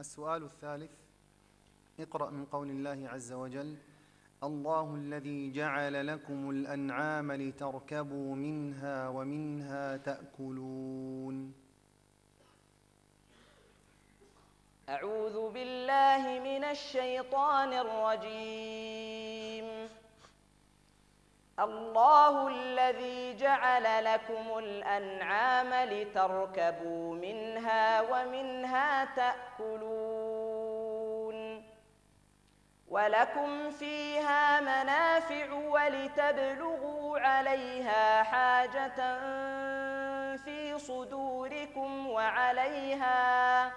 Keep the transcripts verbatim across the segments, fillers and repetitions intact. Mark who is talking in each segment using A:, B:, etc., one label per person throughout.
A: السؤال الثالث: اقرأ من قول الله عز وجل: الله الذي جعل لكم الأنعام لتركبوا منها ومنها تأكلون.
B: أعوذ بالله من الشيطان الرجيم. الله الذي جعل لكم الأنعام لتركبوا منها ومنها تأكلون ولكم فيها منافع ولتبلغوا عليها حاجة في صدوركم وعليها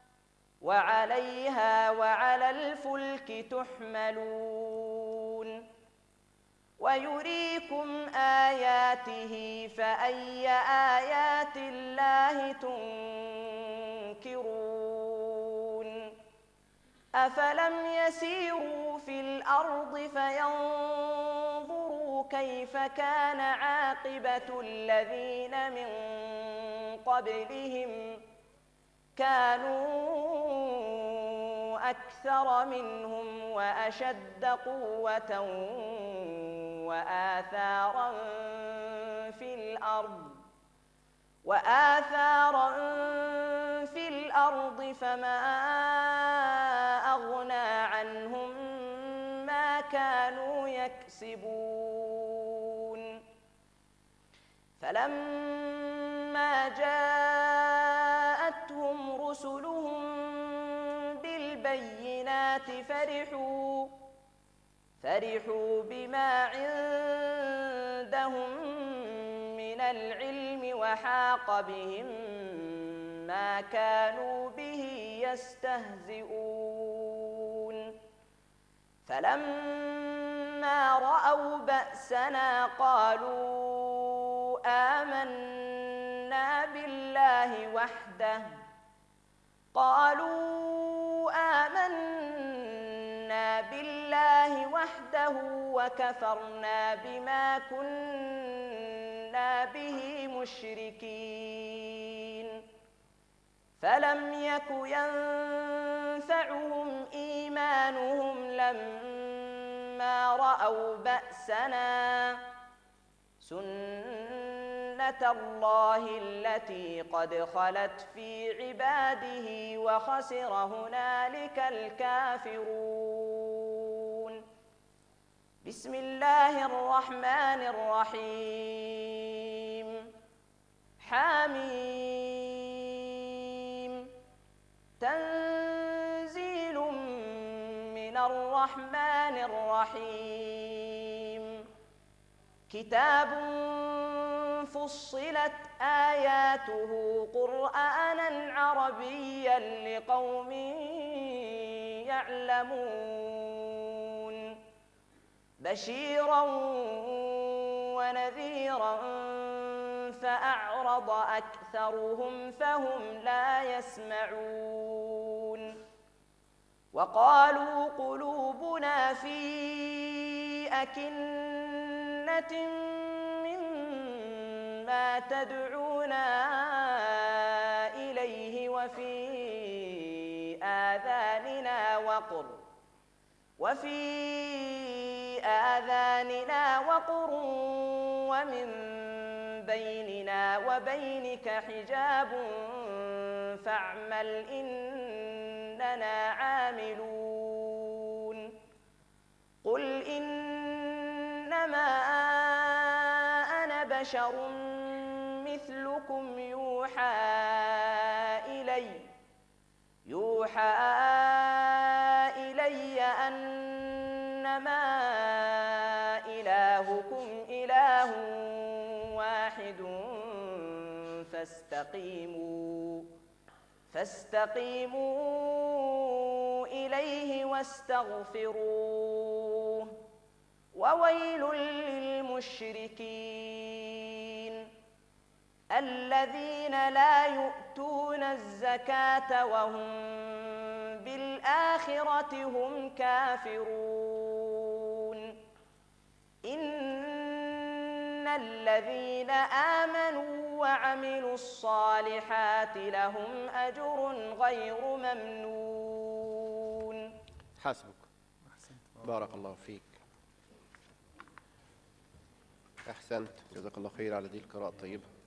B: وعليها وعلى الفلك تحملون ويريكم آياته فأي آيات الله تنكرون أفلم يسيروا في الأرض فينظروا كيف كان عاقبة الذين من قبلهم كانوا أكثر منهم وأشد قوة وآثارا في الأرض وآثارا في الأرض فما أغنى عنهم ما كانوا يكسبون فلما جاءتهم رسلهم بالبينات فرحوا فرحوا بما عندهم من العلم وحاق بهم ما كانوا به يستهزئون فلما رأوا بأسنا قالوا آمنا بالله وحده قالوا آمنا بالله وحده وكفرنا بما كنا به مشركين فلم يك ينفعهم إيمانهم لما رأوا بأسنا سنة الله التي قد خلت في عباده وخسر هنالك الكافرون. بسم الله الرحمن الرحيم. حميم. تنزيل من الرحمن الرحيم. كتاب فصلت آياته قرآنا عربيا لقوم يعلمون بشيرا ونذيرا فأعرض أكثرهم فهم لا يسمعون وقالوا قلوبنا في أكنة مما تدعونا إليه وفي آذاننا وقر وفي آذاننا وقر ومن بيننا وبينك حجاب فاعمل إننا عاملون قل إنما أنا بشر مثلكم يوحى إلي يوحى إلي أنما إلهكم إله واحد فاستقيموا فاستقيموا إليه واستغفروه وويل للمشركين الذين لا يؤتون الزكاة وهم بالآخرة هم كافرون إن الذين آمنوا وعملوا الصالحات لهم أجر غير ممنون
C: حسبك.
A: أحسنت.
C: بارك الله فيك. أحسنت، جزاك الله خير على دي القراءة الطيبة.